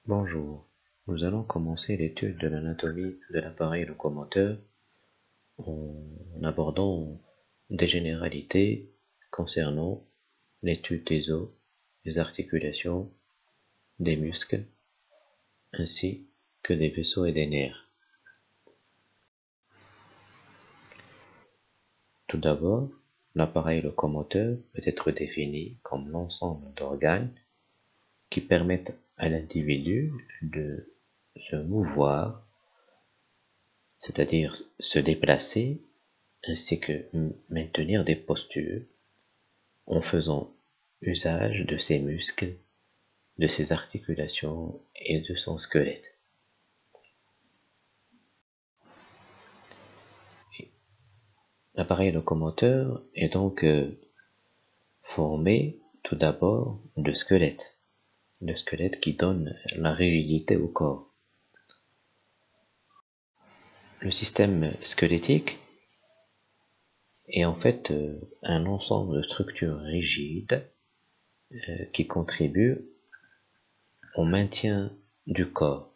Bonjour, nous allons commencer l'étude de l'anatomie de l'appareil locomoteur en abordant des généralités concernant l'étude des os, des articulations, des muscles, ainsi que des vaisseaux et des nerfs. Tout d'abord, l'appareil locomoteur peut être défini comme l'ensemble d'organes qui permettent à l'individu de se mouvoir, c'est-à-dire se déplacer, ainsi que maintenir des postures en faisant usage de ses muscles, de ses articulations et de son squelette. L'appareil locomoteur est donc formé tout d'abord de squelette, le squelette qui donne la rigidité au corps. Le système squelettique est en fait un ensemble de structures rigides qui contribuent au maintien du corps.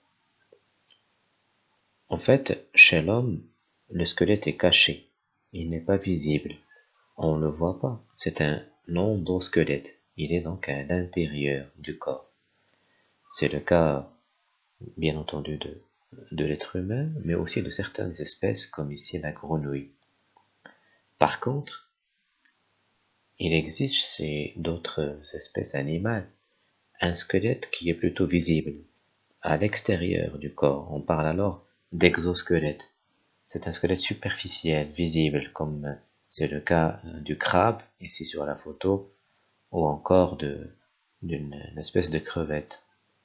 En fait, chez l'homme, le squelette est caché, il n'est pas visible, on ne le voit pas, c'est un endosquelette, il est donc à l'intérieur du corps. C'est le cas, bien entendu, de l'être humain, mais aussi de certaines espèces, comme ici la grenouille. Par contre, il existe chez d'autres espèces animales un squelette qui est plutôt visible, à l'extérieur du corps. On parle alors d'exosquelette. C'est un squelette superficiel, visible, comme c'est le cas du crabe, ici sur la photo, ou encore d'une espèce de crevette.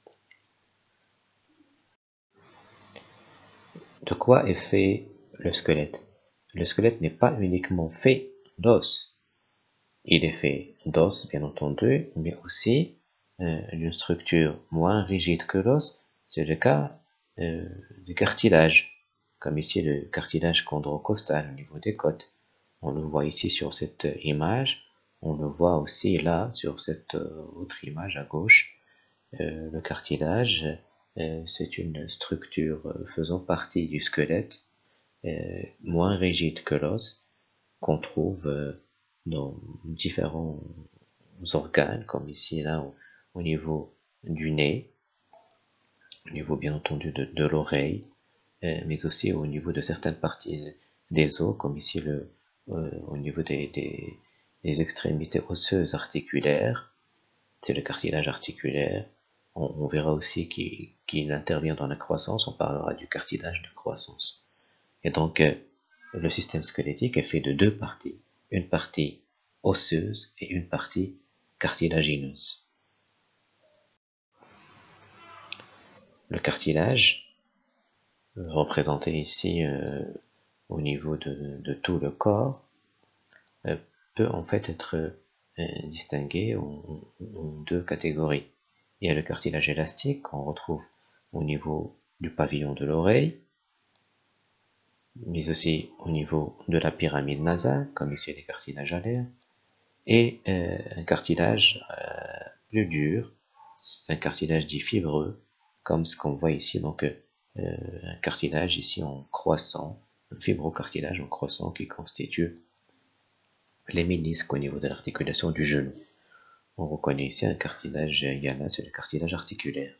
De quoi est fait le squelette? Le squelette n'est pas uniquement fait d'os. Il est fait d'os, bien entendu, mais aussi d'une structure moins rigide que l'os. C'est le cas du cartilage, comme ici le cartilage chondrocostal au niveau des côtes. On le voit ici sur cette image, on le voit aussi là sur cette autre image à gauche. Le cartilage, c'est une structure faisant partie du squelette, moins rigide que l'os, qu'on trouve dans différents organes, comme ici là au niveau du nez, au niveau bien entendu de l'oreille, mais aussi au niveau de certaines parties des os, comme ici au niveau des extrémités osseuses articulaires, c'est le cartilage articulaire. On verra aussi qu'il intervient dans la croissance, on parlera du cartilage de croissance. Et donc, le système squelettique est fait de deux parties, une partie osseuse et une partie cartilagineuse. Le cartilage, représenté ici au niveau de tout le corps, peut en fait être distingué en deux catégories. Il y a le cartilage élastique qu'on retrouve au niveau du pavillon de l'oreille, mais aussi au niveau de la pyramide nasale, comme ici les cartilages alaires, et un cartilage plus dur, c'est un cartilage dit fibreux, comme ce qu'on voit ici, donc un cartilage ici en croissant, un fibrocartilage en croissant qui constitue les ménisques au niveau de l'articulation du genou. On reconnaît ici un cartilage yana, c'est le cartilage articulaire.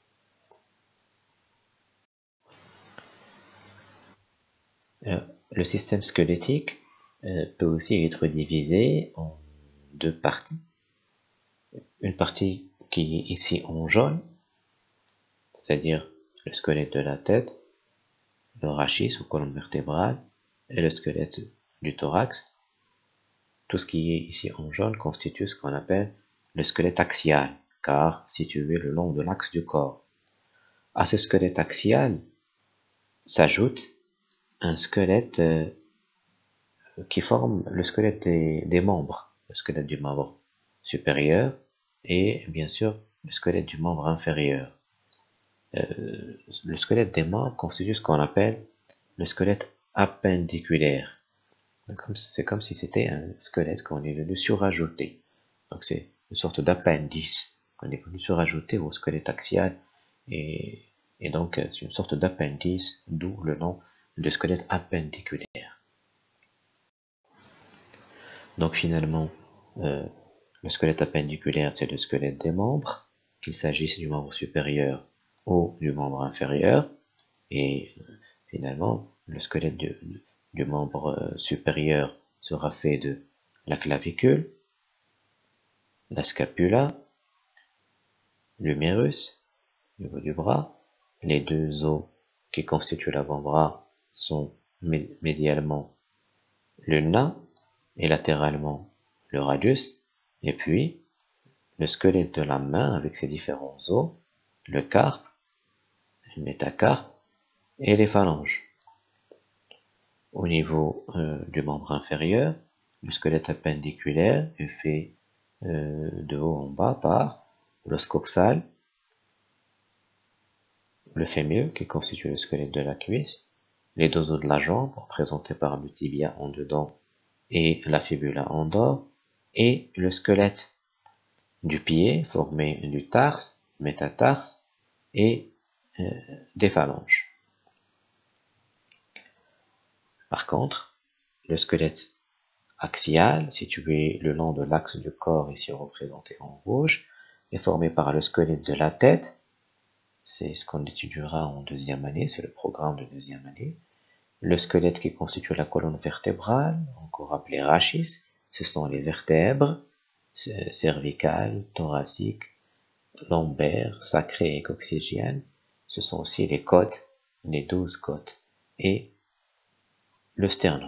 Le système squelettique peut aussi être divisé en deux parties. Une partie qui est ici en jaune, c'est-à-dire le squelette de la tête, le rachis ou colonne vertébrale, et le squelette du thorax. Tout ce qui est ici en jaune constitue ce qu'on appelle le squelette axial, car situé le long de l'axe du corps. À ce squelette axial s'ajoute un squelette qui forme le squelette des membres, le squelette du membre supérieur et bien sûr le squelette du membre inférieur. Le squelette des membres constitue ce qu'on appelle le squelette appendiculaire. C'est comme si c'était un squelette qu'on est venu surajouter. Donc c'est une sorte d'appendice qu'on est venu surajouter au squelette axial et, et donc c'est une sorte d'appendice, d'où le nom de squelette appendiculaire. Donc finalement, le squelette appendiculaire, c'est le squelette des membres, qu'il s'agisse du membre supérieur ou du membre inférieur, et finalement, le squelette du membre supérieur sera fait de la clavicule, la scapula, l'humérus, au niveau du bras. Les deux os qui constituent l'avant-bras sont médialement le nain et latéralement le radius, et puis le squelette de la main avec ses différents os, le carpe, le métacarpe et les phalanges. Au niveau du membre inférieur, le squelette appendiculaire est fait de haut en bas par l'os coxal, le fémur qui constitue le squelette de la cuisse, les deux os de la jambe représentés par le tibia en dedans et la fibula en dehors, et le squelette du pied formé du tarse, métatarse et des phalanges. Par contre, le squelette axial, situé le long de l'axe du corps, ici représenté en rouge, est formé par le squelette de la tête. C'est ce qu'on étudiera en deuxième année, c'est le programme de deuxième année. Le squelette qui constitue la colonne vertébrale, encore appelé rachis, ce sont les vertèbres cervicales, thoraciques, lombaires, sacrées et coccygiennes. Ce sont aussi les côtes, les 12 côtes, et le sternum.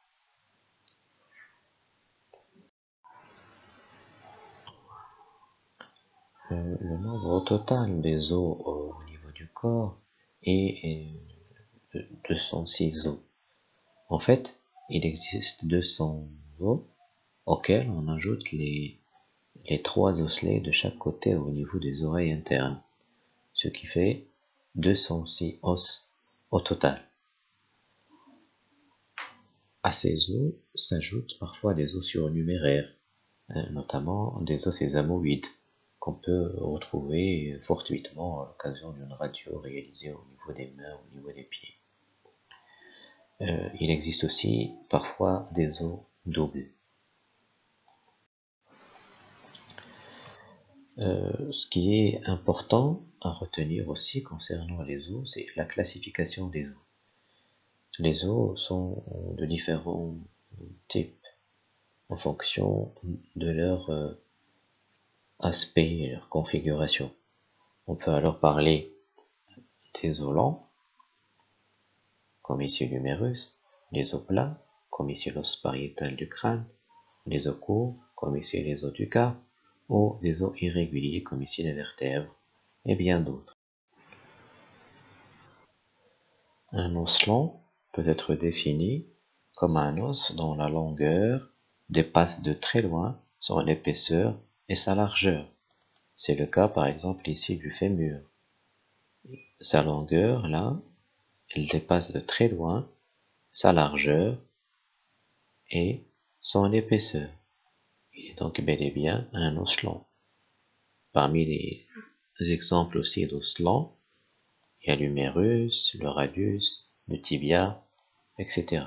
Le nombre total des os au niveau du corps est de 206 os. En fait, il existe 200 os auxquels on ajoute les 3 osselets de chaque côté au niveau des oreilles internes, ce qui fait 206 os au total. À ces os s'ajoutent parfois des os surnuméraires, notamment des os sésamoïdes, qu'on peut retrouver fortuitement à l'occasion d'une radio réalisée au niveau des mains, au niveau des pieds. Il existe aussi parfois des os doubles. Ce qui est important à retenir aussi concernant les os, c'est la classification des os. Les os sont de différents types en fonction de leur aspect et leur configuration. On peut alors parler des os lents, comme ici l'humérus, les os plats, comme ici l'os pariétal du crâne, les os courts, comme ici les os du carpe, ou des os irréguliers, comme ici les vertèbres, et bien d'autres. Un os long peut être défini comme un os dont la longueur dépasse de très loin son épaisseur et sa largeur. C'est le cas par exemple ici du fémur. Sa longueur, là, elle dépasse de très loin sa largeur et son épaisseur. Il est donc bel et bien un os long. Parmi les exemples aussi d'os longs, il y a l'humérus, le radius, le tibia, etc.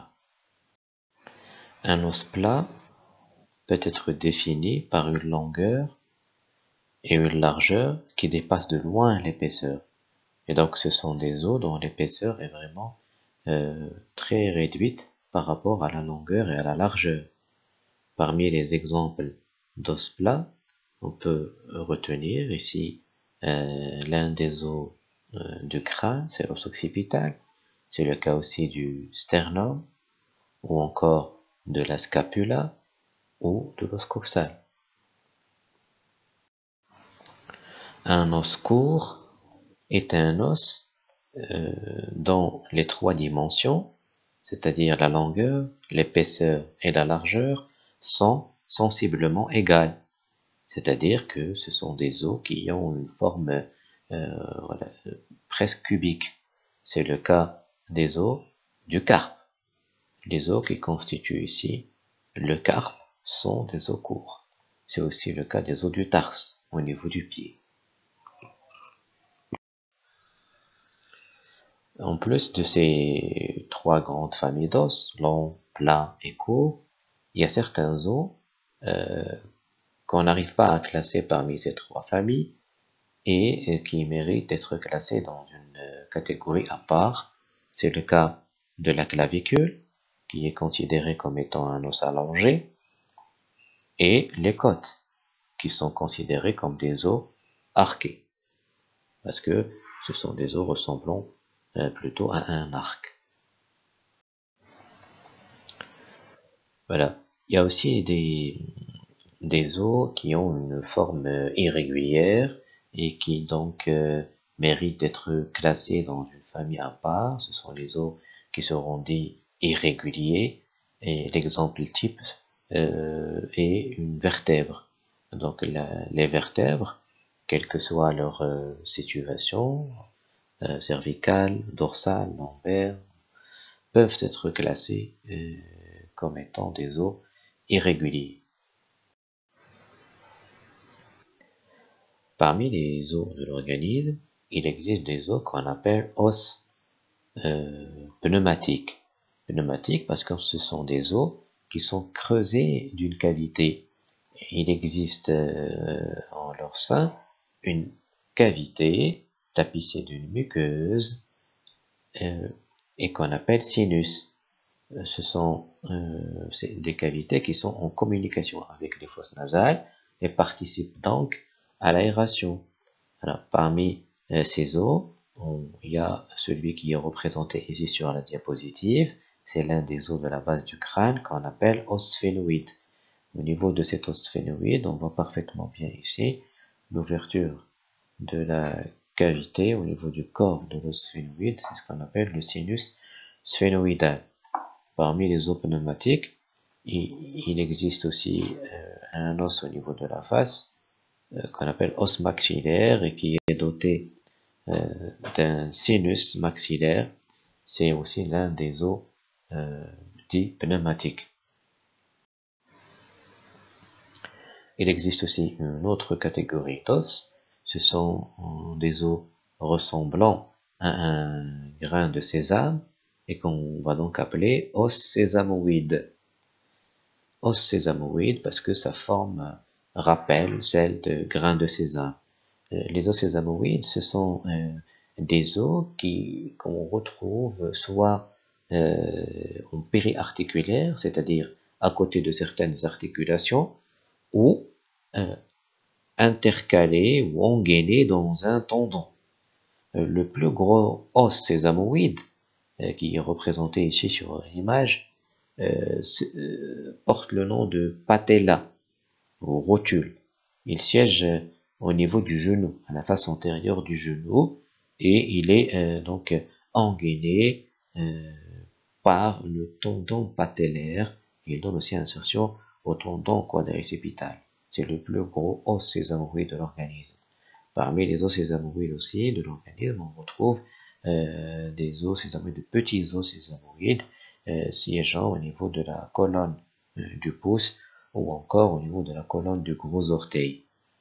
Un os plat peut être défini par une longueur et une largeur qui dépassent de loin l'épaisseur. Et donc ce sont des os dont l'épaisseur est vraiment très réduite par rapport à la longueur et à la largeur. Parmi les exemples d'os plats, on peut retenir ici l'un des os du crâne, c'est l'os occipital. C'est le cas aussi du sternum, ou encore de la scapula, ou de l'os coxal. Un os court est un os dont les 3 dimensions, c'est-à-dire la longueur, l'épaisseur et la largeur, sont sensiblement égales. C'est-à-dire que ce sont des os qui ont une forme voilà, presque cubique. C'est le cas des os du carpe. Les os qui constituent ici le carpe sont des os courts. C'est aussi le cas des os du tarse au niveau du pied. En plus de ces trois grandes familles d'os, long, plat et court, il y a certains os euh, qu'on n'arrive pas à classer parmi ces trois familles et qui méritent d'être classés dans une catégorie à part. C'est le cas de la clavicule, qui est considérée comme étant un os allongé, et les côtes, qui sont considérées comme des os arqués, parce que ce sont des os ressemblant plutôt à un arc. Voilà. Il y a aussi des os qui ont une forme irrégulière et qui donc méritent d'être classés dans une famille à part. Ce sont les os qui seront dits irréguliers, et l'exemple type est une vertèbre. Donc les vertèbres, quelle que soit leur situation, cervicale, dorsale, lombaire, peuvent être classées comme étant des os irréguliers. Parmi les os de l'organisme, il existe des os qu'on appelle os pneumatiques. Pneumatiques parce que ce sont des os qui sont creusés d'une cavité. Il existe en leur sein une cavité tapissée d'une muqueuse et qu'on appelle sinus. Ce sont des cavités qui sont en communication avec les fosses nasales et participent donc à l'aération. Alors, parmi ces os, il y a celui qui est représenté ici sur la diapositive. C'est l'un des os de la base du crâne qu'on appelle os sphénoïde. Au niveau de cet os sphénoïde, on voit parfaitement bien ici l'ouverture de la cavité au niveau du corps de l'os sphénoïde. C'est ce qu'on appelle le sinus sphénoïdal. Parmi les os pneumatiques, il existe aussi un os au niveau de la face qu'on appelle os maxillaire et qui est doté d'un sinus maxillaire. C'est aussi l'un des os dits pneumatiques. Il existe aussi une autre catégorie d'os. Ce sont des os ressemblant à un grain de sésame et qu'on va donc appeler os sésamoïdes. Os sésamoïdes parce que sa forme rappelle celle de grains de sésame. Les os sésamoïdes, ce sont des os qu'on retrouve soit en périarticulaire, c'est-à-dire à côté de certaines articulations, ou intercalés ou engainés dans un tendon. Le plus gros os sésamoïde, qui est représenté ici sur l'image, porte le nom de patella ou rotule. Il siège au niveau du genou, à la face antérieure du genou, et il est donc engainé par le tendon patellaire. Il donne aussi insertion au tendon quadricipital. C'est le plus gros os sésamoïde de l'organisme. Parmi les os sésamoïdes aussi de l'organisme, on retrouve des os sésamoïdes, de petits os sésamoïdes siégeant au niveau de la colonne du pouce ou encore au niveau de la colonne du gros orteil.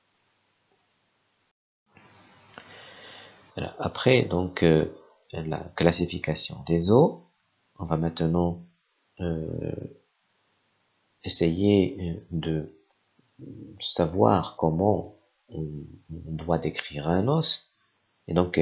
Alors, après donc la classification des os, on va maintenant essayer de savoir comment on doit décrire un os. Et donc,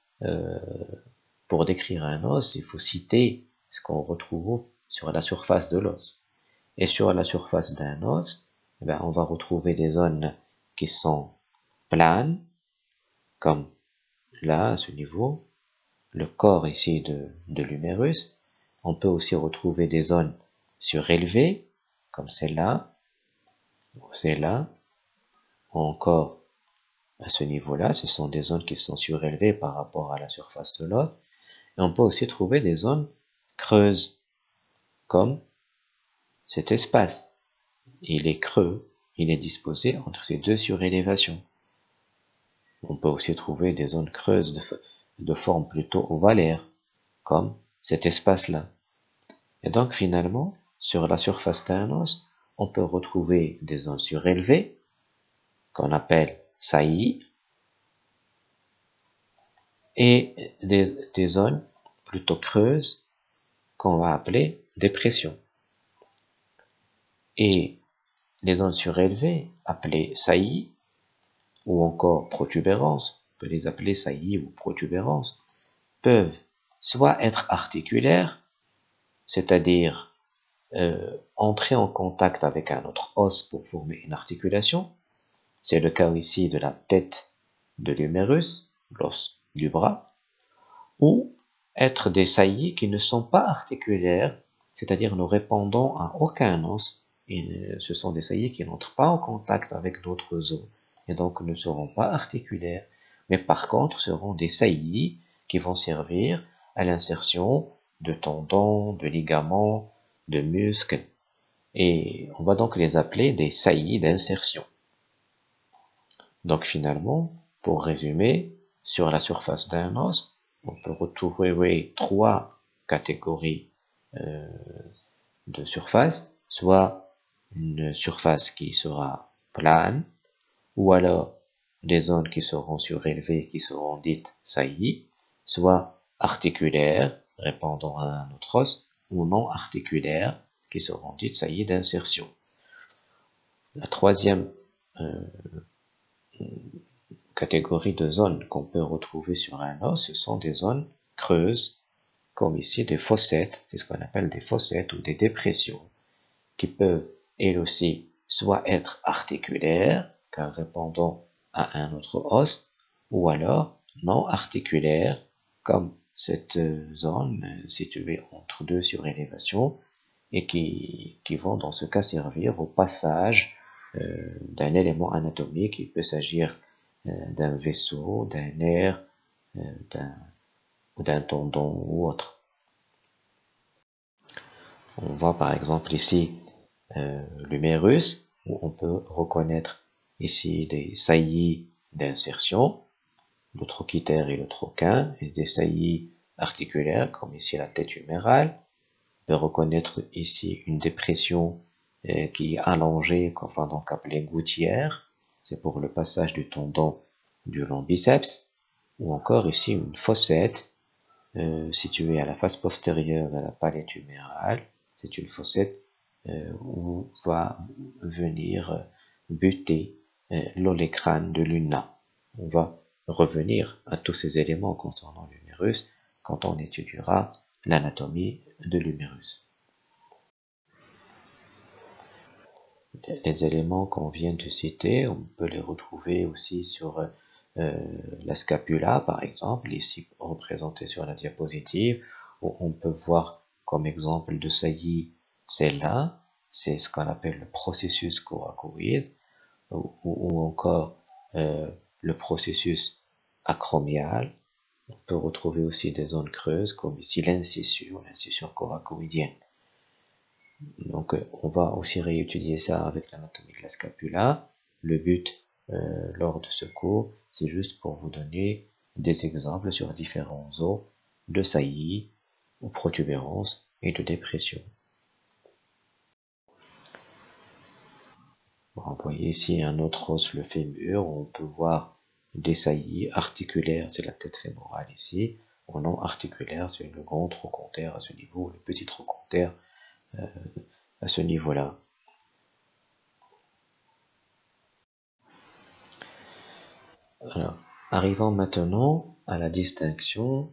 pour décrire un os, il faut citer ce qu'on retrouve sur la surface de l'os. Et sur la surface d'un os, on va retrouver des zones qui sont planes, comme là, à ce niveau, le corps ici de l'humérus. On peut aussi retrouver des zones surélevées, comme celle-là, ou celle-là, ou encore à ce niveau-là. Ce sont des zones qui sont surélevées par rapport à la surface de l'os. Et on peut aussi trouver des zones creuses, comme cet espace. Il est creux, il est disposé entre ces deux surélévations. On peut aussi trouver des zones creuses de forme plutôt ovalaire, comme cet espace-là. Et donc finalement, sur la surface d'un os, on peut retrouver des zones surélevées, qu'on appelle saillies, et des zones plutôt creuse, qu'on va appeler dépression. Et les zones surélevées, appelées saillies, ou encore protubérances, on peut les appeler saillies ou protubérances, peuvent soit être articulaires, c'est-à-dire entrer en contact avec un autre os pour former une articulation. C'est le cas ici de la tête de l'humérus, l'os du bras, ou être des saillies qui ne sont pas articulaires, c'est-à-dire ne répondant à aucun os, et ce sont des saillies qui n'entrent pas en contact avec d'autres os, et donc ne seront pas articulaires, mais par contre seront des saillies qui vont servir à l'insertion de tendons, de ligaments, de muscles, et on va donc les appeler des saillies d'insertion. Donc finalement, pour résumer, sur la surface d'un os, on peut retrouver trois catégories de surface, soit une surface qui sera plane, ou alors des zones qui seront surélevées, qui seront dites saillies, soit articulaires, répondant à un autre os, ou non articulaires, qui seront dites saillies d'insertion. La troisième catégorie de zones qu'on peut retrouver sur un os, ce sont des zones creuses, comme ici des fossettes, c'est ce qu'on appelle des fossettes ou des dépressions, qui peuvent, elles aussi, soit être articulaires, car répondant à un autre os, ou alors non articulaires, comme cette zone située entre deux surélévations, et qui vont dans ce cas servir au passage d'un élément anatomique. Il peut s'agir d'un vaisseau, d'un nerf, d'un tendon ou autre. On voit par exemple ici l'humérus, où on peut reconnaître ici des saillies d'insertion, le trochiter et le troquin, et des saillies articulaires, comme ici la tête humérale. On peut reconnaître ici une dépression qui est allongée, qu'on va donc appeler gouttière, c'est pour le passage du tendon du long biceps, ou encore ici une fossette située à la face postérieure de la palette humérale. C'est une fossette où va venir buter l'olécrane de l'ulna. On va revenir à tous ces éléments concernant l'humérus quand on étudiera l'anatomie de l'humérus. Les éléments qu'on vient de citer, on peut les retrouver aussi sur la scapula, par exemple, ici représentée sur la diapositive, où on peut voir comme exemple de saillie celle-là, c'est ce qu'on appelle le processus coracoïde, ou encore le processus acromial. On peut retrouver aussi des zones creuses, comme ici l'incisure coracoïdienne. Donc on va aussi réétudier ça avec l'anatomie de la scapula. Le but lors de ce cours, c'est juste pour vous donner des exemples sur différents os de saillie, ou protubérance et de dépression. Bon, vous voyez ici un autre os, le fémur, où on peut voir des saillies articulaires, c'est la tête fémorale ici, ou non articulaire, c'est le grand trochanter à ce niveau, le petit trochanter à ce niveau-là. Alors, arrivons maintenant à la distinction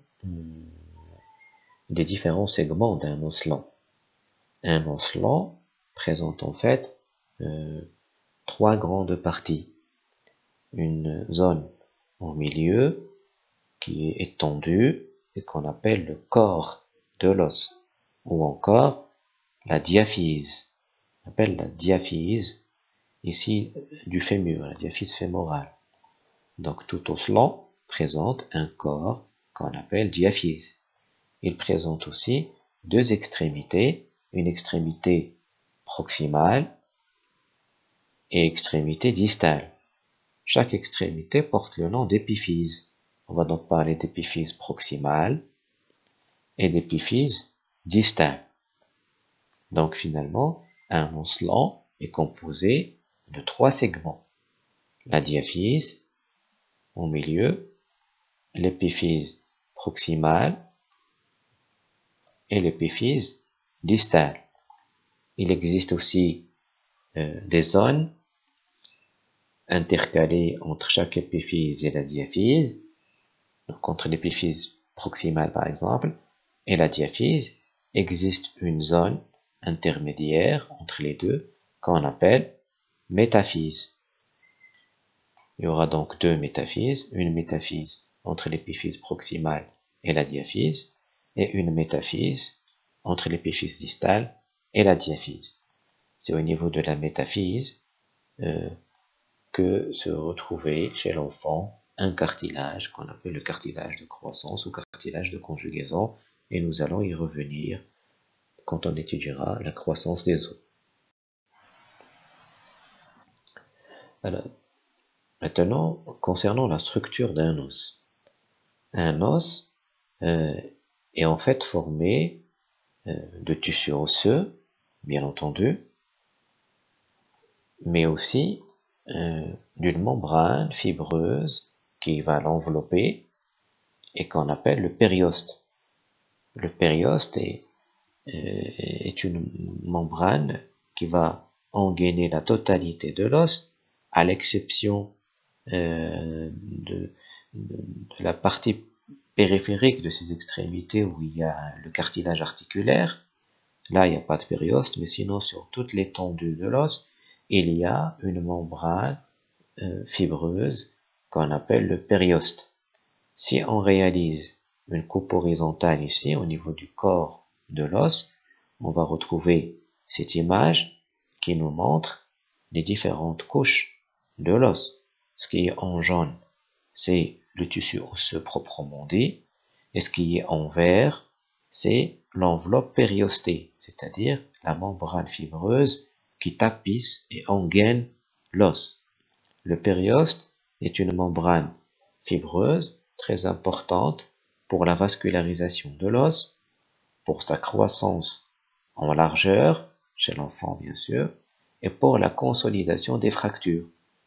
des différents segments d'un os lent. Un os lent présente en fait trois grandes parties. Une zone au milieu qui est étendue et qu'on appelle le corps de l'os, ou encore la diaphyse. On appelle la diaphyse ici du fémur, la diaphyse fémorale. Donc tout os lent présente un corps qu'on appelle diaphyse. Il présente aussi deux extrémités, une extrémité proximale et extrémité distale. Chaque extrémité porte le nom d'épiphyse. On va donc parler d'épiphyse proximale et d'épiphyse distale. Donc finalement, un os lent est composé de trois segments. La diaphyse au milieu, l'épiphyse proximale et l'épiphyse distale. Il existe aussi des zones intercalées entre chaque épiphyse et la diaphyse, donc entre l'épiphyse proximale par exemple et la diaphyse, existe une zone intermédiaire entre les deux qu'on appelle métaphyse. Il y aura donc deux métaphyses, une métaphyse entre l'épiphyse proximale et la diaphyse, et une métaphyse entre l'épiphyse distale et la diaphyse. C'est au niveau de la métaphyse que se retrouvait chez l'enfant un cartilage qu'on appelle le cartilage de croissance ou cartilage de conjugaison, et nous allons y revenir quand on étudiera la croissance des os. Alors, maintenant, concernant la structure d'un os. Un os est en fait formé de tissu osseux, bien entendu, mais aussi d'une membrane fibreuse qui va l'envelopper et qu'on appelle le périoste. Le périoste est une membrane qui va engainer la totalité de l'os, à l'exception de la partie périphérique de ses extrémités où il y a le cartilage articulaire. Là, il n'y a pas de périoste, mais sinon sur toute l'étendue de l'os, il y a une membrane fibreuse qu'on appelle le périoste. Si on réalise une coupe horizontale ici, au niveau du corps de l'os, on va retrouver cette image qui nous montre les différentes couches de l'os. Ce qui est en jaune, c'est le tissu osseux proprement dit, et ce qui est en vert, c'est l'enveloppe périostée, c'est-à-dire la membrane fibreuse qui tapisse et engaine l'os. Le périoste est une membrane fibreuse très importante pour la vascularisation de l'os, pour sa croissance en largeur, chez l'enfant bien sûr, et pour la consolidation des fractures.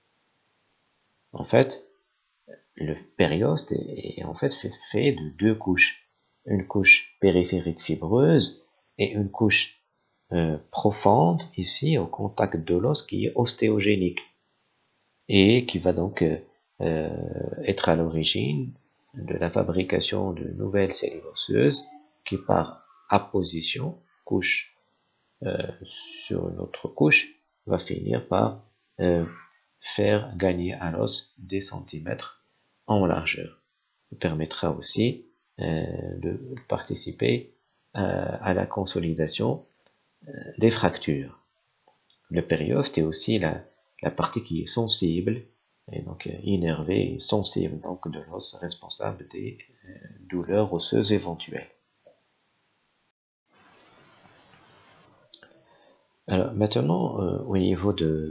En fait, le périoste est en fait fait de deux couches. Une couche périphérique fibreuse et une couche profonde, ici au contact de l'os, qui est ostéogénique et qui va donc être à l'origine de la fabrication de nouvelles cellules osseuses qui par apposition, couche sur une autre couche, va finir par faire gagner à l'os des centimètres en largeur. Ça permettra aussi de participer à la consolidation des fractures. Le périoste est aussi la partie qui est sensible, et donc innervée et sensible donc de l'os, responsable des douleurs osseuses éventuelles. Alors maintenant, au niveau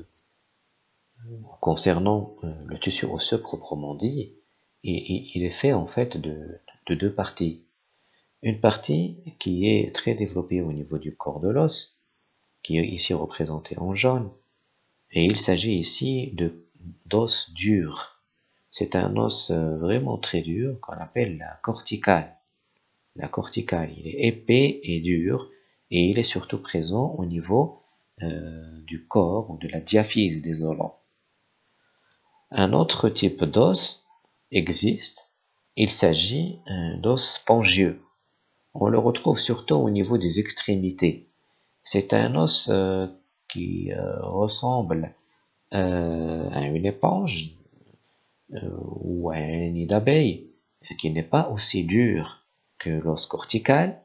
concernant le tissu osseux proprement dit, il est fait en fait de deux parties. Une partie qui est très développée au niveau du corps de l'os, qui est ici représenté en jaune, et il s'agit ici d'os dur. C'est un os vraiment très dur qu'on appelle la corticale. La corticale, il est épais et dur, et il est surtout présent au niveau du corps ou de la diaphyse des os. Un autre type d'os existe, il s'agit d'os spongieux. On le retrouve surtout au niveau des extrémités. C'est un os qui ressemble à une éponge ou à un nid d'abeille, qui n'est pas aussi dur que l'os cortical,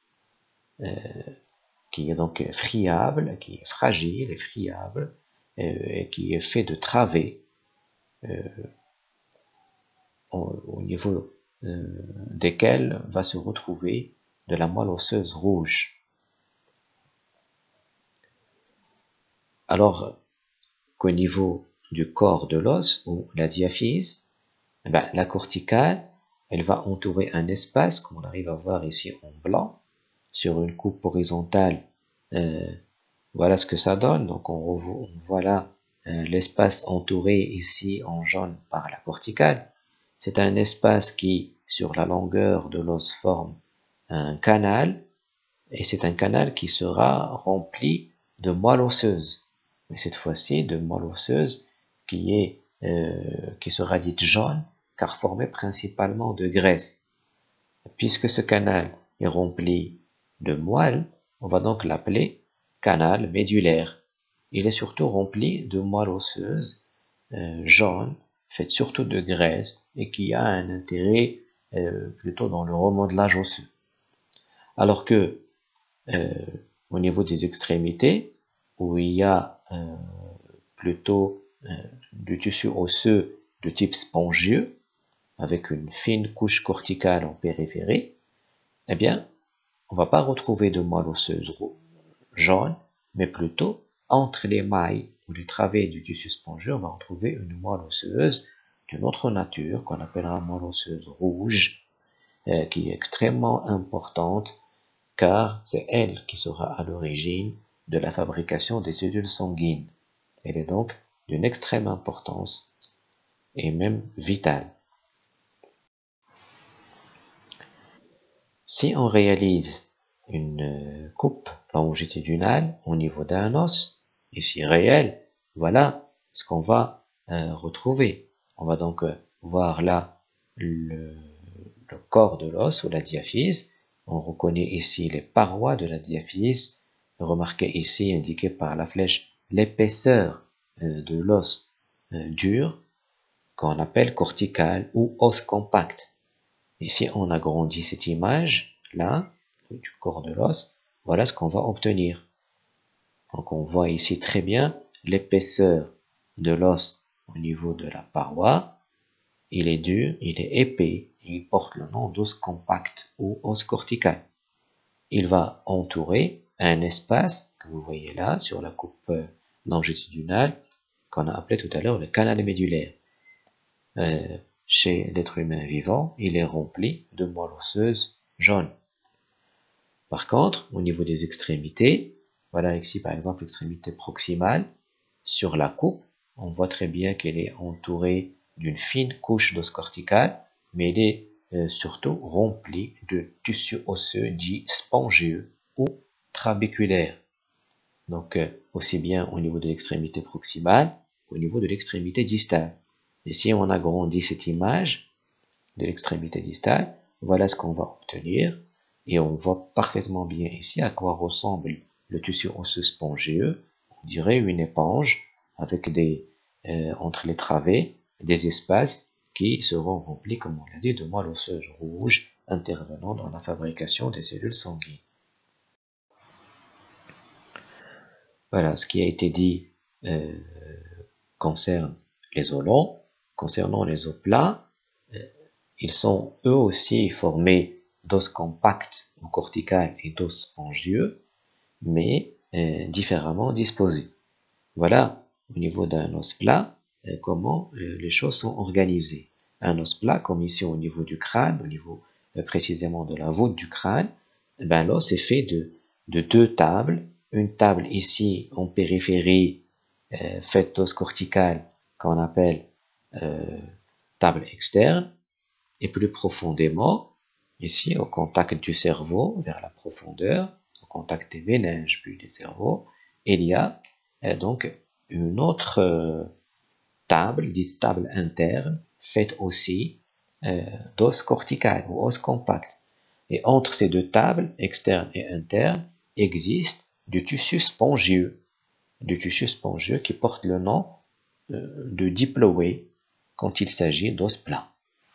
qui est donc friable, qui est fragile et friable, et qui est fait de travées au niveau desquelles va se retrouver de la moelle osseuse rouge. Alors qu'au niveau du corps de l'os, ou la diaphyse, la corticale, elle va entourer un espace, comme on arrive à voir ici en blanc, sur une coupe horizontale. Voilà ce que ça donne. Donc on voit là l'espace entouré ici en jaune par la corticale. C'est un espace qui, sur la longueur de l'os, forme un canal et c'est un canal qui sera rempli de moelle osseuse. Mais cette fois-ci, de moelle osseuse qui sera dite jaune, car formée principalement de graisse. Puisque ce canal est rempli de moelle, on va donc l'appeler canal médulaire. Il est surtout rempli de moelle osseuse jaune, faite surtout de graisse, et qui a un intérêt plutôt dans le remodelage osseux. Alors que au niveau des extrémités, où il y a plutôt du tissu osseux de type spongieux, avec une fine couche corticale en périphérie, eh bien, on ne va pas retrouver de moelle osseuse jaune, mais plutôt entre les mailles ou les travées du tissu spongieux, on va retrouver une moelle osseuse d'une autre nature, qu'on appellera moelle osseuse rouge, qui est extrêmement importante, car c'est elle qui sera à l'origine de la fabrication des cellules sanguines. Elle est donc d'une extrême importance et même vitale. Si on réalise une coupe longitudinale au niveau d'un os, ici réel, voilà ce qu'on va retrouver. On va donc voir là le corps de l'os ou la diaphyse. On reconnaît ici les parois de la diaphyse. Remarquez ici, indiqué par la flèche, l'épaisseur de l'os dur, qu'on appelle cortical ou os compact. Ici, on agrandit cette image, là, du corps de l'os. Voilà ce qu'on va obtenir. Donc, on voit ici très bien l'épaisseur de l'os au niveau de la paroi. Il est dur, il est épais, et il porte le nom d'os compact ou os cortical. Il va entourer un espace que vous voyez là, sur la coupe longitudinale, qu'on a appelé tout à l'heure le canal médulaire. Chez l'être humain vivant, il est rempli de moelle osseuse jaune. Par contre, au niveau des extrémités, voilà ici par exemple l'extrémité proximale, sur la coupe, on voit très bien qu'elle est entourée d'une fine couche d'os cortical, mais elle est surtout remplie de tissu osseux dit spongieux ou trabéculaire. Donc aussi bien au niveau de l'extrémité proximale qu'au niveau de l'extrémité distale. Et si on agrandit cette image de l'extrémité distale, voilà ce qu'on va obtenir. Et on voit parfaitement bien ici à quoi ressemble le tissu osseux spongieux. On dirait une éponge avec entre les travées des espaces qui seront remplis, comme on l'a dit, de moelle osseuse rouge intervenant dans la fabrication des cellules sanguines. Voilà, ce qui a été dit concerne les os longs. Concernant les os plats, ils sont eux aussi formés d'os compacts ou cortical et d'os spongieux, mais différemment disposés. Voilà, au niveau d'un os plat, comment les choses sont organisées. Un os plat, comme ici au niveau du crâne, au niveau précisément de la voûte du crâne, ben, l'os est fait de deux tables. Une table ici en périphérie, faite d'os cortical, qu'on appelle table externe, et plus profondément, ici au contact du cerveau, vers la profondeur, au contact des méninges puis des cerveaux, il y a donc une autre table, dite table interne, faite aussi d'os cortical ou os compact. Et entre ces deux tables, externe et interne, existe du tissu spongieux qui porte le nom de diploé quand il s'agit d'os plats.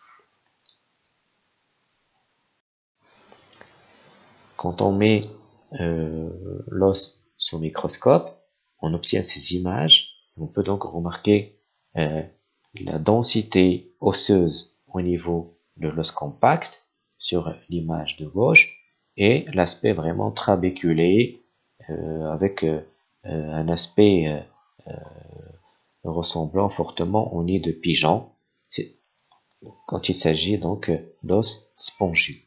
Quand on met l'os sous microscope, on obtient ces images. On peut donc remarquer la densité osseuse au niveau de l'os compact sur l'image de gauche et l'aspect vraiment trabéculé avec un aspect ressemblant fortement au nid de pigeon quand il s'agit donc d'os spongieux.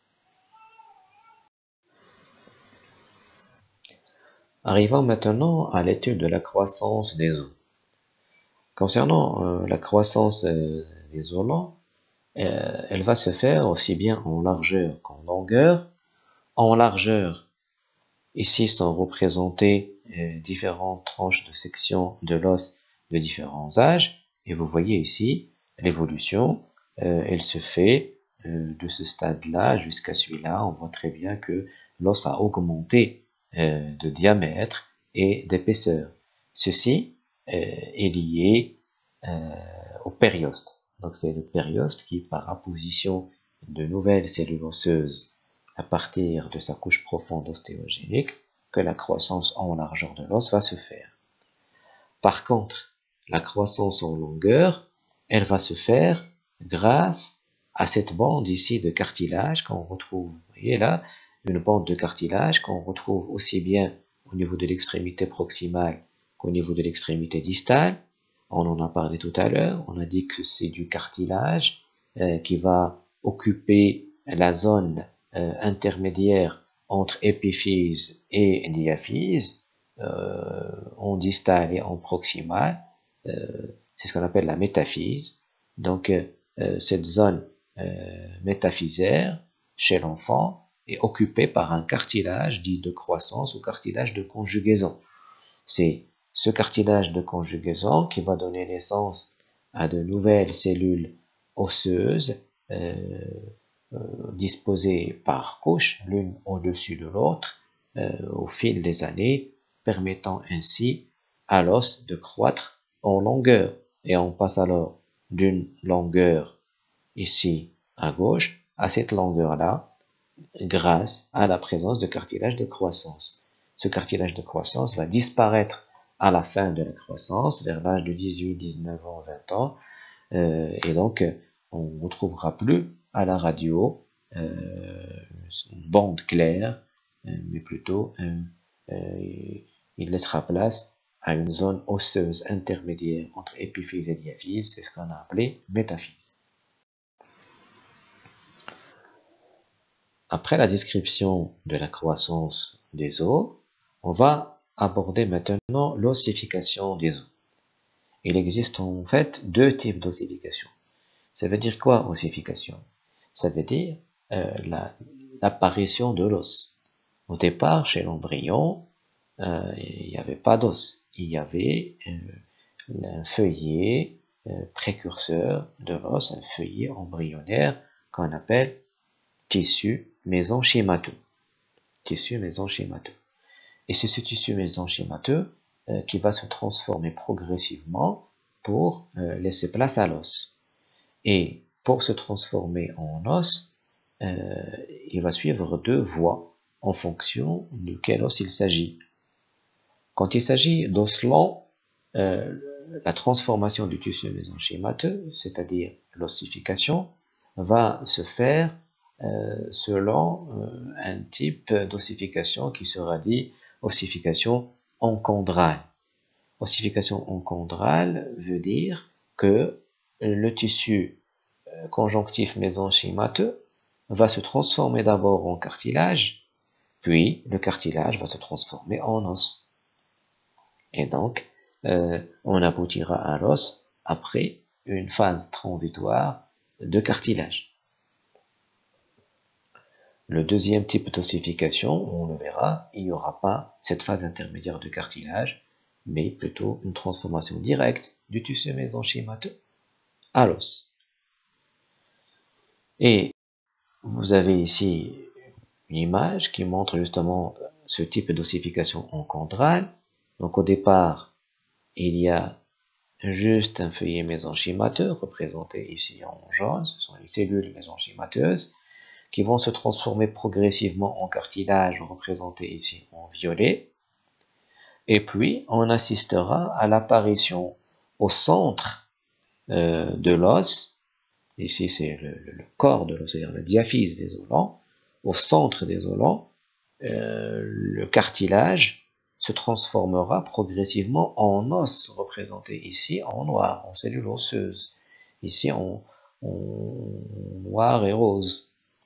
Arrivons maintenant à l'étude de la croissance des os. Concernant la croissance des os longs, elle va se faire aussi bien en largeur qu'en longueur. En largeur, Ici sont représentées différentes tranches de section de l'os de différents âges. Et vous voyez ici l'évolution, elle se fait de ce stade-là jusqu'à celui-là. On voit très bien que l'os a augmenté de diamètre et d'épaisseur. Ceci est lié au périoste. Donc c'est le périoste qui, par apposition de nouvelles cellules osseuses à partir de sa couche profonde ostéogénique, que la croissance en largeur de l'os va se faire. Par contre, la croissance en longueur, elle va se faire grâce à cette bande ici de cartilage qu'on retrouve. Vous voyez là, une bande de cartilage qu'on retrouve aussi bien au niveau de l'extrémité proximale qu'au niveau de l'extrémité distale. On en a parlé tout à l'heure, on a dit que c'est du cartilage qui va occuper la zone intermédiaire entre épiphyse et diaphyse, en distal et en proximal, c'est ce qu'on appelle la métaphyse. Donc cette zone métaphysaire chez l'enfant est occupée par un cartilage dit de croissance ou cartilage de conjugaison. C'est ce cartilage de conjugaison qui va donner naissance à de nouvelles cellules osseuses disposées par couche, l'une au-dessus de l'autre, au fil des années, permettant ainsi à l'os de croître en longueur. Et on passe alors d'une longueur ici à gauche à cette longueur-là grâce à la présence de cartilage de croissance. Ce cartilage de croissance va disparaître à la fin de la croissance, vers l'âge de 18, 19 ans, 20 ans, et donc on ne retrouvera plus à la radio une bande claire, mais plutôt il laissera place à une zone osseuse intermédiaire entre épiphyse et diaphyse, c'est ce qu'on a appelé métaphyse. Après la description de la croissance des os, on va aborder maintenant l'ossification des os. Il existe en fait deux types d'ossification. Ça veut dire quoi, ossification? Ça veut dire l'apparition de l'os. Au départ, chez l'embryon, il n'y avait pas d'os. Il y avait un feuillet précurseur de l'os, un feuillet embryonnaire qu'on appelle tissu mésenchymateux. Tissu mésenchymateux. Et c'est ce tissu mésenchymateux qui va se transformer progressivement pour laisser place à l'os. Et pour se transformer en os, il va suivre deux voies en fonction de quel os il s'agit. Quand il s'agit d'os lent, la transformation du tissu mésenchymateux, c'est-à-dire l'ossification, va se faire selon un type d'ossification qui sera dit ossification encondrale. Ossification encondrale veut dire que le tissu conjonctif mésenchymateux va se transformer d'abord en cartilage, puis le cartilage va se transformer en os. Et donc, on aboutira à l'os après une phase transitoire de cartilage. Le deuxième type d'ossification, on le verra, il n'y aura pas cette phase intermédiaire de cartilage, mais plutôt une transformation directe du tissu mésenchymateux à l'os. Et vous avez ici une image qui montre justement ce type d'ossification encondrale. Donc au départ, il y a juste un feuillet mésenchymateux représenté ici en jaune, ce sont les cellules mésenchymateuses qui vont se transformer progressivement en cartilage représenté ici en violet. Et puis, on assistera à l'apparition au centre de l'os, ici c'est le corps de l'os, c'est-à-dire la diaphyse des os lents, au centre des os lents, le cartilage se transformera progressivement en os, représenté ici en noir, en cellules osseuses, ici en noir et rose.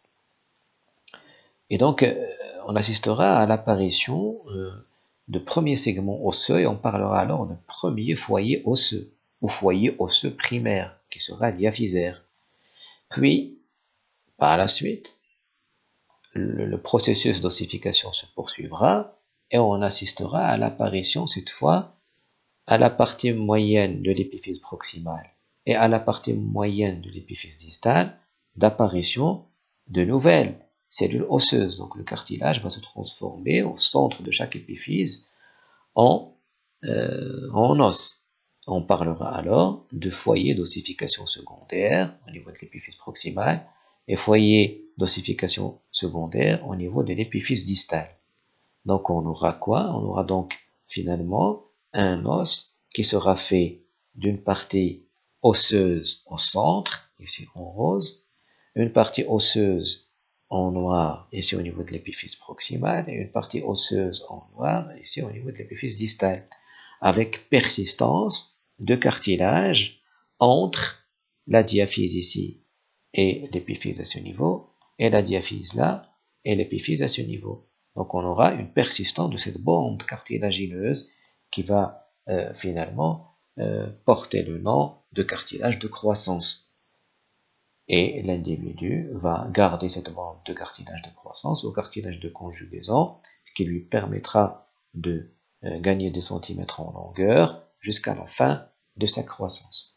Et donc, on assistera à l'apparition de premiers segments osseux, et on parlera alors de premier foyer osseux, ou foyer osseux primaire, qui sera diaphysaire. Puis, par la suite, le processus d'ossification se poursuivra, et on assistera à l'apparition cette fois à la partie moyenne de l'épiphyse proximale et à la partie moyenne de l'épiphyse distale d'apparition de nouvelles cellules osseuses. Donc le cartilage va se transformer au centre de chaque épiphyse en os. On parlera alors de foyer d'ossification secondaire au niveau de l'épiphyse proximale et foyer d'ossification secondaire au niveau de l'épiphyse distale. Donc on aura quoi? On aura donc finalement un os qui sera fait d'une partie osseuse au centre, ici en rose, une partie osseuse en noir, ici au niveau de l'épiphyse proximale, et une partie osseuse en noir, ici au niveau de l'épiphyse distale, avec persistance de cartilage entre la diaphyse ici et l'épiphyse à ce niveau, et la diaphyse là et l'épiphyse à ce niveau. Donc on aura une persistance de cette bande cartilagineuse qui va finalement porter le nom de cartilage de croissance. Et l'individu va garder cette bande de cartilage de croissance au cartilage de conjugaison, ce qui lui permettra de gagner des centimètres en longueur jusqu'à la fin de sa croissance.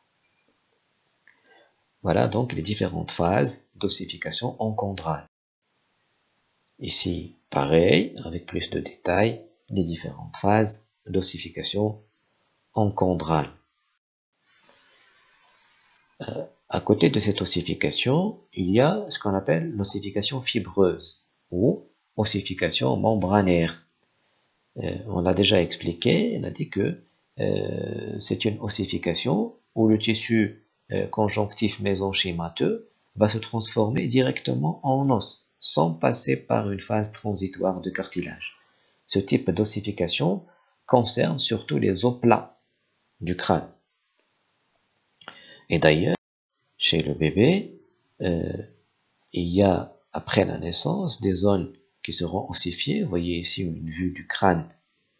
Voilà donc les différentes phases d'ossification encondrale. Ici, pareil, avec plus de détails, les différentes phases d'ossification encondrale. À côté de cette ossification, il y a ce qu'on appelle l'ossification fibreuse ou ossification membranaire. On l'a déjà expliqué, on a dit que c'est une ossification où le tissu conjonctif mésenchymateux va se transformer directement en os, sans passer par une phase transitoire de cartilage. Ce type d'ossification concerne surtout les os plats du crâne. Et d'ailleurs, chez le bébé, il y a, après la naissance, des zones qui seront ossifiées. Vous voyez ici une vue du crâne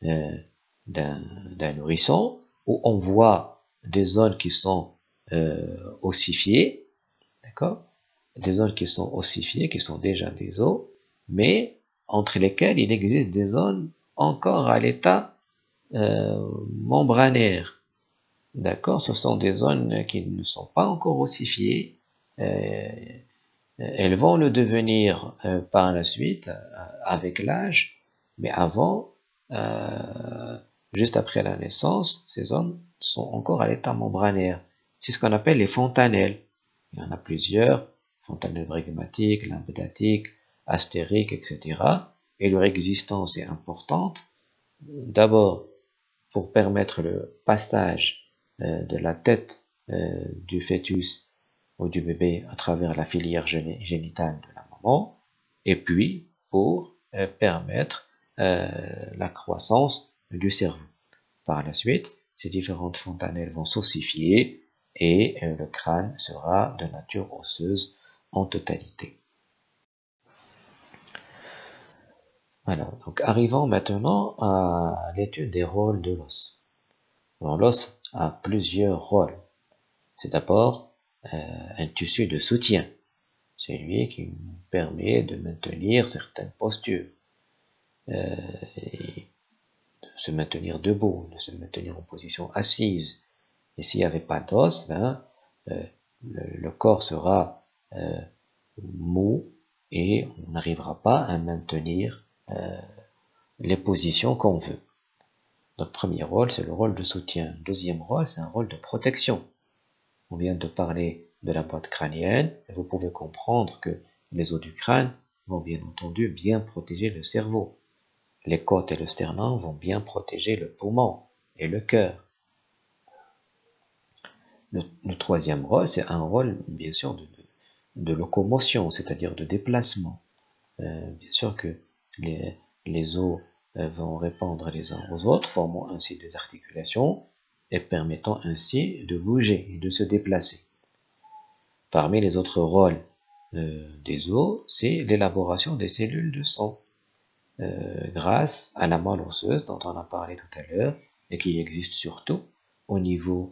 d'un nourrisson, où on voit des zones qui sont ossifiées, d'accord? Des zones qui sont ossifiées, qui sont déjà des os, mais entre lesquelles il existe des zones encore à l'état membranaire. D'accord? Ce sont des zones qui ne sont pas encore ossifiées. Elles vont le devenir par la suite, avec l'âge, mais avant, juste après la naissance, ces zones sont encore à l'état membranaire. C'est ce qu'on appelle les fontanelles. Il y en a plusieurs, fontanelles brygmatiques, lymphédatiques, astériques, etc. Et leur existence est importante. D'abord, pour permettre le passage de la tête du fœtus ou du bébé à travers la filière génitale de la maman, et puis pour permettre la croissance du cerveau. Par la suite, ces différentes fontanelles vont s'ossifier et le crâne sera de nature osseuse en totalité. Voilà, donc arrivons maintenant à l'étude des rôles de l'os. L'os a plusieurs rôles. C'est d'abord un tissu de soutien. C'est lui qui nous permet de maintenir certaines postures, et de se maintenir debout, de se maintenir en position assise. Et s'il n'y avait pas d'os, le corps sera mou et on n'arrivera pas à maintenir les positions qu'on veut. Notre premier rôle, c'est le rôle de soutien. Deuxième rôle, c'est un rôle de protection. On vient de parler de la boîte crânienne, et vous pouvez comprendre que les os du crâne vont bien entendu bien protéger le cerveau. Les côtes et le sternum vont bien protéger le poumon et le cœur. Le troisième rôle, c'est un rôle bien sûr de locomotion, c'est-à-dire de déplacement. Bien sûr que les os vont répondre les uns aux autres, formant ainsi des articulations et permettant ainsi de bouger et de se déplacer. Parmi les autres rôles des os, c'est l'élaboration des cellules de sang, grâce à la moelle osseuse dont on a parlé tout à l'heure, et qui existe surtout au niveau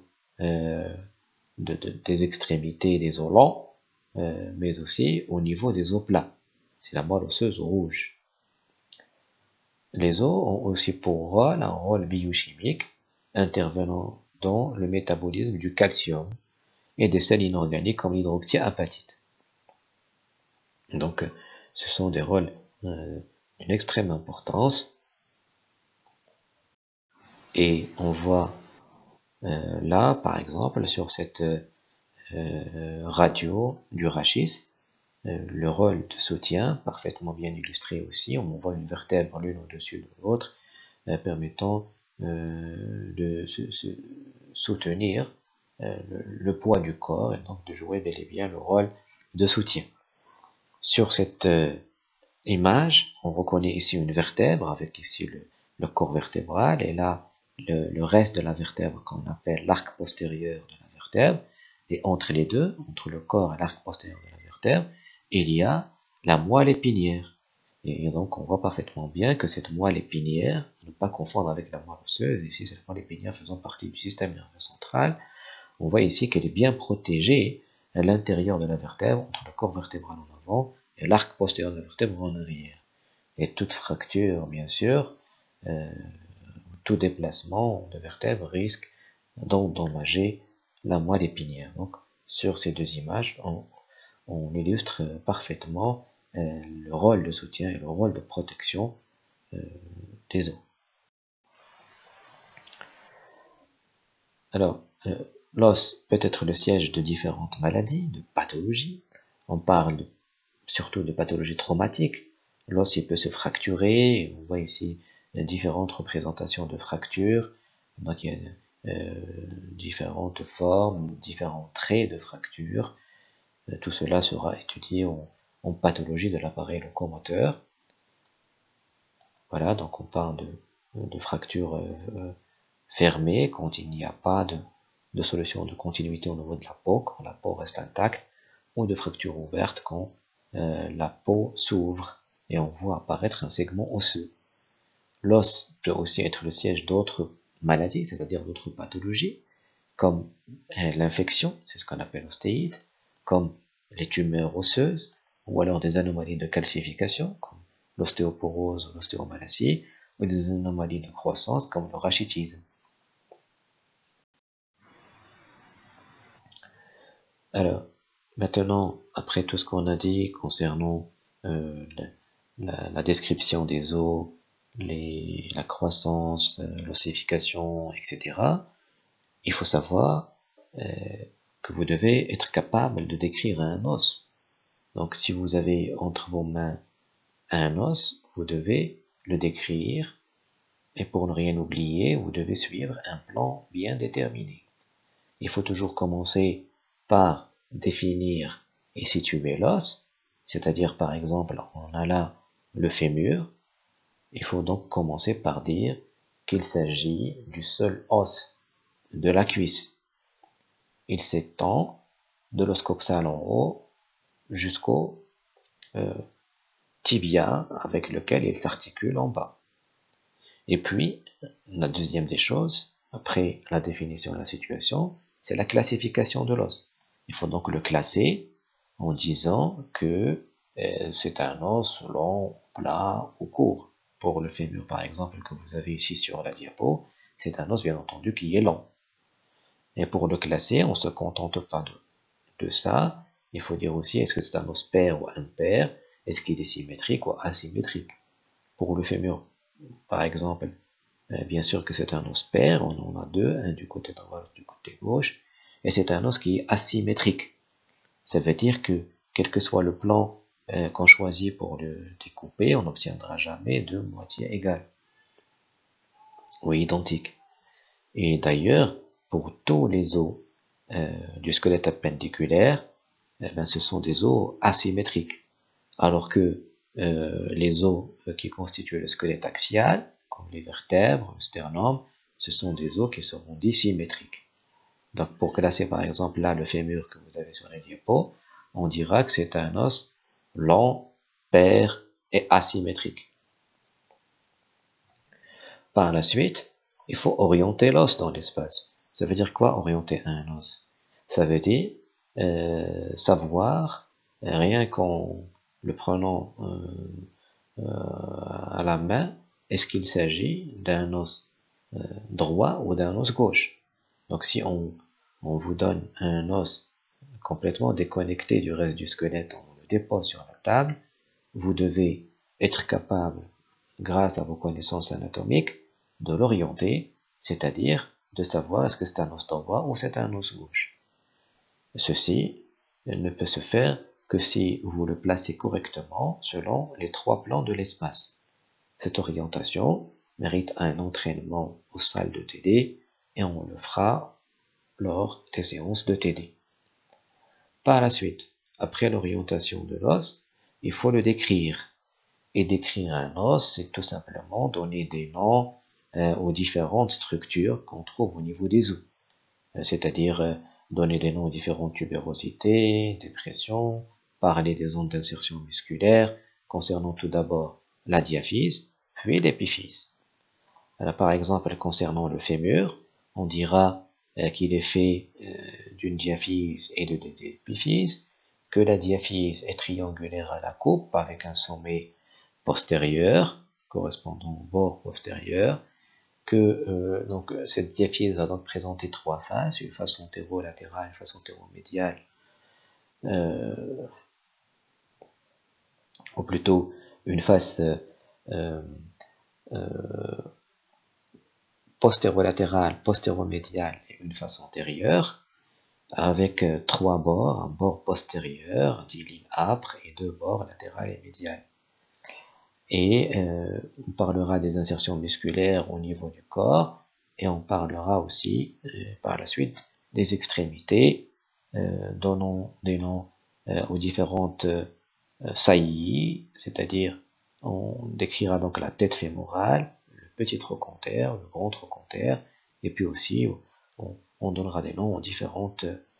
des extrémités des os longs, mais aussi au niveau des os plats. C'est la moelle osseuse rouge. les os ont aussi pour rôle un rôle biochimique intervenant dans le métabolisme du calcium et des sels inorganiques comme l'hydroxyapatite. Donc, ce sont des rôles d'une extrême importance. Et on voit là, par exemple, sur cette radio du rachis, le rôle de soutien, parfaitement bien illustré aussi. On voit une vertèbre l'une au-dessus de l'autre, permettant de soutenir le poids du corps et donc de jouer bel et bien le rôle de soutien. Sur cette image, on reconnaît ici une vertèbre avec ici le corps vertébral et là le reste de la vertèbre qu'on appelle l'arc postérieur de la vertèbre. Et entre les deux, entre le corps et l'arc postérieur de la vertèbre, il y a la moelle épinière. Et donc on voit parfaitement bien que cette moelle épinière, ne pas confondre avec la moelle osseuse, ici cette moelle épinière faisant partie du système nerveux central, on voit ici qu'elle est bien protégée à l'intérieur de la vertèbre, entre le corps vertébral en avant et l'arc postérieur de la vertèbre en arrière. Et toute fracture, bien sûr, tout déplacement de vertèbre risque d'endommager la moelle épinière. Donc, sur ces deux images, on illustre parfaitement le rôle de soutien et le rôle de protection des os. Alors, l'os peut être le siège de différentes maladies, de pathologies. On parle surtout de pathologies traumatiques. L'os il peut se fracturer. On voit ici différentes représentations de fractures. Donc il y a différentes formes, différents traits de fractures. Tout cela sera étudié en pathologie de l'appareil locomoteur. Voilà, donc on parle de fractures fermées quand il n'y a pas de solution de continuité au niveau de la peau, quand la peau reste intacte, ou de fractures ouvertes quand la peau s'ouvre et on voit apparaître un segment osseux. L'os peut aussi être le siège d'autres maladies, c'est-à-dire d'autres pathologies, comme l'infection, c'est ce qu'on appelle ostéite, comme les tumeurs osseuses, ou alors des anomalies de calcification, comme l'ostéoporose ou l'ostéomalacie, ou des anomalies de croissance, comme le rachitisme. Alors, maintenant, après tout ce qu'on a dit concernant la description des os, la croissance, l'ossification, etc., il faut savoir que vous devez être capable de décrire un os. Donc si vous avez entre vos mains un os, vous devez le décrire et pour ne rien oublier, vous devez suivre un plan bien déterminé. Il faut toujours commencer par définir et situer l'os, c'est-à-dire par exemple on a là le fémur, il faut donc commencer par dire qu'il s'agit du seul os de la cuisse. Il s'étend de l'os coxal en haut jusqu'au tibia avec lequel il s'articule en bas. Et puis, la deuxième des choses, après la définition de la situation, c'est la classification de l'os. Il faut donc le classer en disant que c'est un os long, plat ou court. Pour le fémur, par exemple, que vous avez ici sur la diapo, c'est un os, bien entendu, qui est long. Et pour le classer, on ne se contente pas de ça. Il faut dire aussi, est-ce que c'est un os pair ou impair? Est-ce qu'il est symétrique ou asymétrique? Pour le fémur, par exemple, bien sûr que c'est un os pair, on en a deux, un du côté droit et du côté gauche, et c'est un os qui est asymétrique. Ça veut dire que, quel que soit le plan qu'on choisit pour le découper, on n'obtiendra jamais deux moitiés égales ou identiques. Et d'ailleurs, pour tous les os du squelette appendiculaire, ce sont des os asymétriques, alors que les os qui constituent le squelette axial, comme les vertèbres, le sternum, ce sont des os qui seront dits symétriques. Donc pour classer par exemple là le fémur que vous avez sur les diapos, on dira que c'est un os long, pair et asymétrique. Par la suite, il faut orienter l'os dans l'espace. Ça veut dire quoi orienter un os? Ça veut dire savoir, rien qu'en le prenant à la main, est-ce qu'il s'agit d'un os droit ou d'un os gauche? Donc si on vous donne un os complètement déconnecté du reste du squelette, on le dépose sur la table, vous devez être capable, grâce à vos connaissances anatomiques, de l'orienter, c'est-à-dire de savoir est-ce que c'est un os droit ou c'est un os gauche. Ceci ne peut se faire que si vous le placez correctement selon les 3 plans de l'espace. Cette orientation mérite un entraînement aux salles de TD et on le fera lors des séances de TD. Par la suite, après l'orientation de l'os, il faut le décrire. Et décrire un os, c'est tout simplement donner des noms aux différentes structures qu'on trouve au niveau des os. C'est-à-dire donner des noms aux différentes tubérosités, dépressions, parler des zones d'insertion musculaire, concernant tout d'abord la diaphyse, puis l'épiphyse. Alors, par exemple, concernant le fémur, on dira qu'il est fait d'une diaphyse et de deux épiphyses, que la diaphyse est triangulaire à la coupe avec un sommet postérieur correspondant au bord postérieur, que donc cette diaphyse va donc présenter 3 faces, une face antéro-latérale, une face antéro-médiale, ou plutôt une face postérolatérale, postéromédiale et une face antérieure, avec 3 bords, un bord postérieur, dit lignes âpres, et 2 bords latérales et médiales. Et on parlera des insertions musculaires au niveau du corps, et on parlera aussi par la suite des extrémités, donnant des noms aux différentes saillies, c'est-à-dire on décrira donc la tête fémorale, le petit trochanter, le grand trochanter, et puis aussi on donnera des noms aux différentes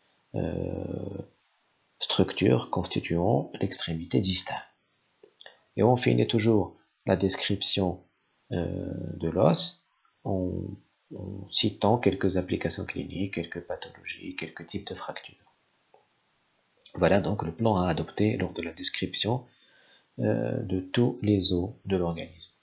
structures constituant l'extrémité distale. Et on finit toujours la description de l'os en citant quelques applications cliniques, quelques pathologies, quelques types de fractures. Voilà donc le plan à adopter lors de la description de tous les os de l'organisme.